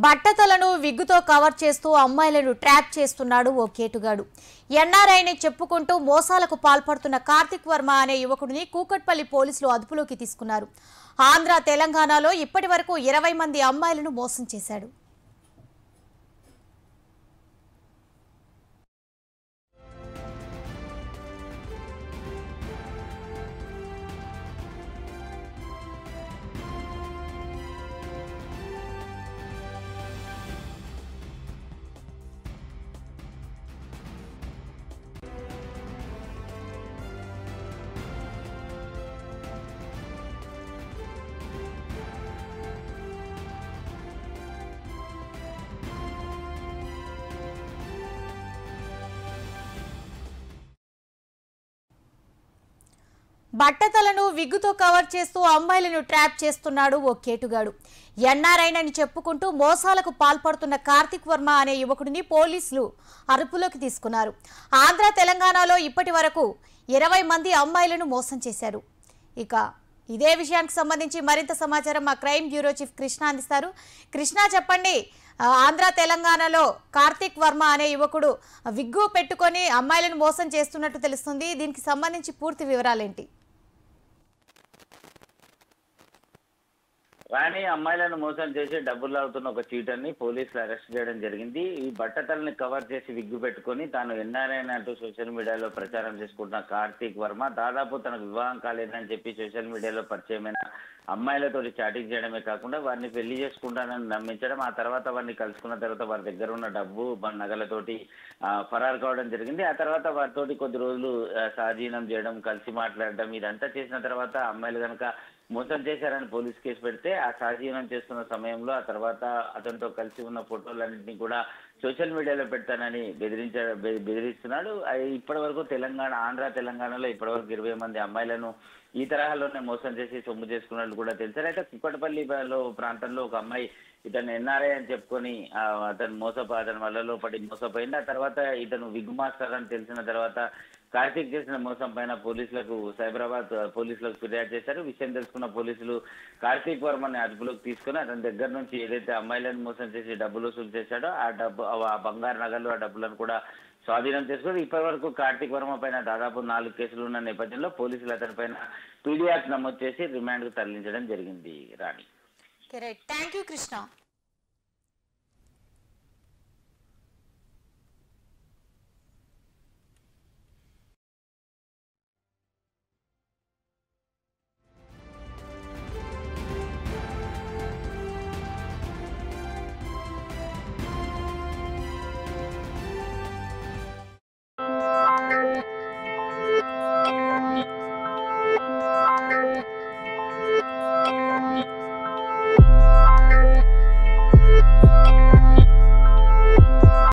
బట్టతలను విగ్గుతో cover చేస్తూ అమ్మాయిలను trap చేస్తున్నాడు ఓ కేటుగాడు. ఎన్ఆర్ఐని చెప్పుకుంటూ మోసాలకు పాల్పడుతున్న కార్తిక్ వర్మ అనే యువకుడిని కూకట్పల్లి పోలీసులు అదుపులోకి తీసుకున్నారు. ఆంధ్ర తెలంగాణలో ఇప్పటివరకు 20 మంది అమ్మాయిలను మోసం చేశాడు. బట్టతలను విగ్గుతో కవర్ చేస్తూ అమ్మాయిలను ట్రాప్ చేస్తున్నాడు ఓ కేటుగాడు. ఎన్ఆర్ఐనని చెప్పుకుంటూ మోసాలకు పాల్పడుతున్న కార్తిక్ వర్మ అనే యువకుడిని పోలీసులు అదుపులోకి తీసుకున్నారు. ఆంధ్ర తెలంగాణలో ఇప్పటివరకు 20 మంది అమ్మాయిలను మోసం చేశారు. ఇక ఇదే విషయానికి సంబంధించి మరింత సమాచారం మా క్రైమ్ బ్యూరో చీఫ్ కృష్ణ అందిస్తారు. కృష్ణ, చెప్పండి. ఆంధ్ర తెలంగాణలో కార్తిక్ వర్మ అనే యువకుడు విగ్గు పెట్టుకొని అమ్మాయిలను మోసం చేస్తున్నట్టు తెలుస్తుంది. దీనికి సంబంధించి పూర్తి వివరాలేంటి? రాణి అమ్మాయిలను మోసం చేసి డబ్బులు లాగుతున్న ఒక చీటర్ని పోలీసులు అరెస్ట్ చేయడం జరిగింది. ఈ బట్టతలని కవర్ చేసి విగ్గు పెట్టుకొని తాను ఎన్ఆర్ఐ అంటూ సోషల్ మీడియాలో ప్రచారం చేసుకుంటున్న కార్తిక్ వర్మ దాదాపు తనకు వివాహం కాలేదని చెప్పి సోషల్ మీడియాలో పరిచయమైన అమ్మాయిలతో చాటింగ్ చేయడమే కాకుండా వారిని పెళ్లి చేసుకుంటానని నమ్మించడం, ఆ తర్వాత వారిని కలుసుకున్న తర్వాత వారి దగ్గర ఉన్న డబ్బు నగలతోటి ఫరారు కావడం జరిగింది. ఆ తర్వాత వారితోటి కొద్ది రోజులు సాధీనం చేయడం, కలిసి మాట్లాడడం, ఇదంతా చేసిన తర్వాత అమ్మాయిలు కనుక మోసం చేశారని పోలీస్ కేసు పెడితే ఆ సాధీనం చేస్తున్న సమయంలో ఆ తర్వాత అతనితో కలిసి ఉన్న ఫోటోలన్నింటినీ కూడా సోషల్ మీడియాలో పెడతానని బెదిరిస్తున్నాడు. ఇప్పటి వరకు ఆంధ్ర తెలంగాణలో ఇప్పటివరకు 20 మంది అమ్మాయిలను ఈ తరహాలోనే మోసం చేసి సొమ్ము చేసుకున్నట్లు కూడా తెలిసారు. అయితే కుక్కటపల్లిలో ప్రాంతంలో ఒక అమ్మాయి ఇతను ఎన్ఆర్ఐ అని చెప్పుకొని అతని వలలో పడి మోసపోయింది. ఆ తర్వాత ఇతను విగ్ మాస్టర్ అని తెలిసిన తర్వాత కార్తీక్ చేసిన మోసం పైన సైబరాబాద్ పోలీసులకు ఫిర్యాదు చేశారు. విషయం తెలుసుకున్న పోలీసులు కార్తీక్ వర్మని అదుపులోకి తీసుకుని అతని దగ్గర నుంచి ఏదైతే అమ్మాయిలను మోసం చేసి డబ్బులు వసూలు చేశాడో ఆ బంగారు నగలు, ఆ డబ్బులను కూడా స్వాధీనం చేసుకుని ఇప్పటి వరకు కార్తీక్ వర్మ పైన దాదాపు 4 కేసులు ఉన్న నేపథ్యంలో పోలీసులు అతని పైన పీడీ యాక్ట్ నమోదు చేసి రిమాండ్కు తరలించడం జరిగింది. Rani, thank you Krishna.